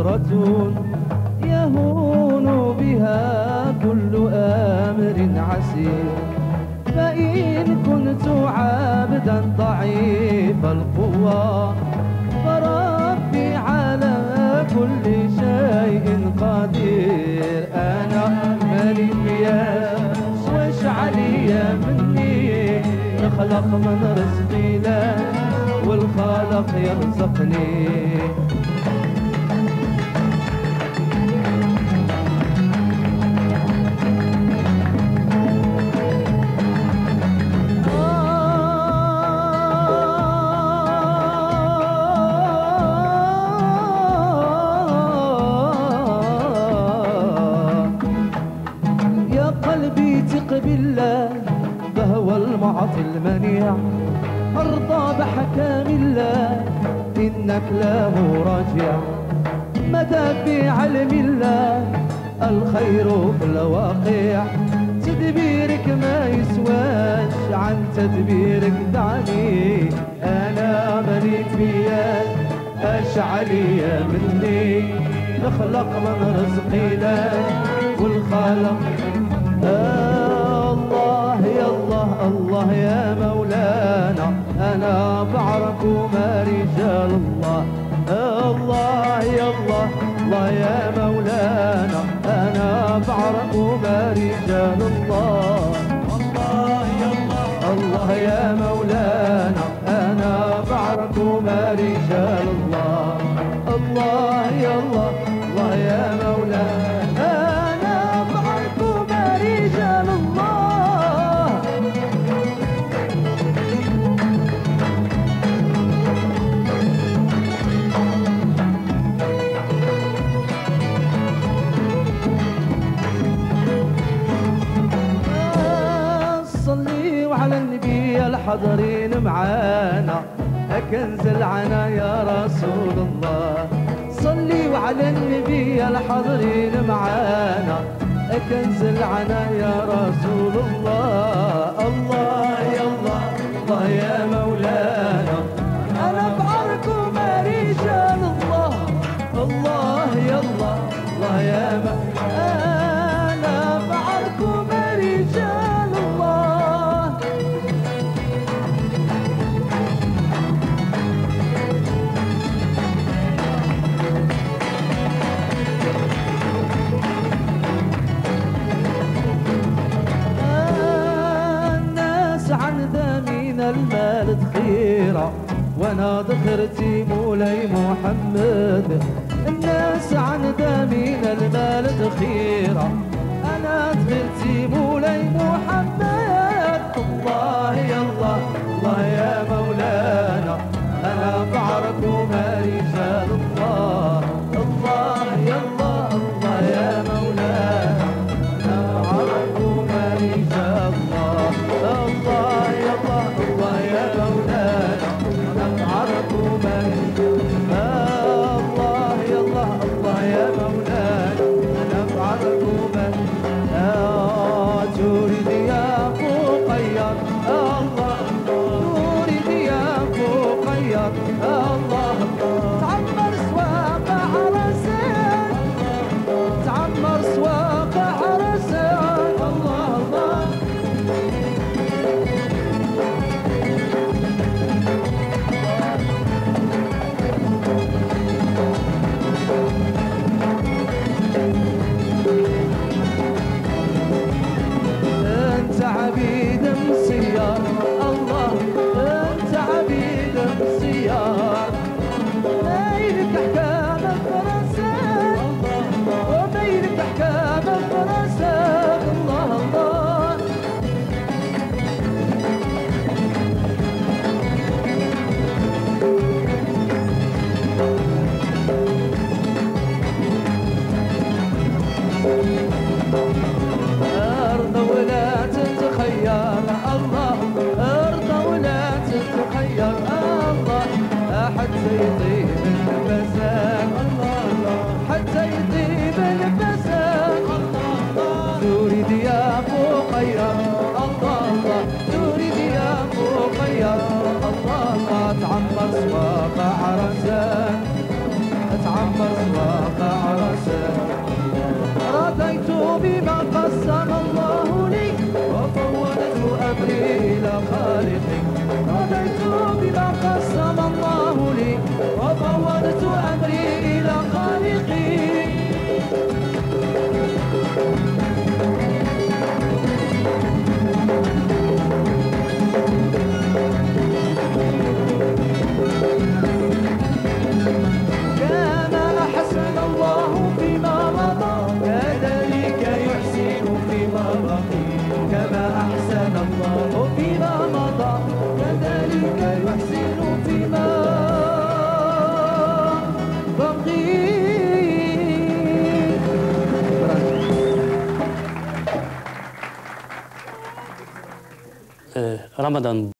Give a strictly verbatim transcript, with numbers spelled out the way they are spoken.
قدرة يهون بها كل أمر عسير. فإن كنت عابدا ضعيف القوى فربي على كل شيء قدير. أنا ملك يا وش علي مني، نخلق من رزقي له والخالق يرزقني. بالله فهو المعطي المنيع، ارضى بحكام الله انك له راجع. مدى في علم الله الخير في الواقع، تدبيرك ما يسواش عن تدبيرك دعني. انا مليك بيد اش عليا مني، نخلق من رزقي لك والخالق. آه الله يا الله الله يا مولانا، أنا بعرفكما رجال الله. آه الله يا الله الله يا مولانا، أنا بعرفكما رجال الله. الله يا الله الله يا مولانا، أنا بعرفكما رجال الله. الله يا الله الله يا مولانا، على النبي الحاضرين معانا كنز العنا يا رسول الله. صلي وعلى النبي الحاضرين معانا كنز العنا يا رسول الله. الله يا الله الله يا مولانا، انا بعركم رجال الله. الله يا الله الله يا مولانا، انا بعركم رجال الله. المال ذخيرة وانا ذخرتي مولاي محمد. الناس عن دامين المال ذخيرة، انا ذخرتي مولاي محمد. الله يا الله الله يا مولانا، انا بعرفكما رجال الله. الله يا الله الله يا مولانا، انا بعرفكما رجال الله. الله يا الله الله يا مولانا، انا بعرفكما الله يا الله الله يا مولانا، انا بعرفكما. لا تريد يا قسم الله لي وفوضت أمري إلى خالقي رضيت بما قسم الله لي وفوضت أمري إلى خالقي رمضان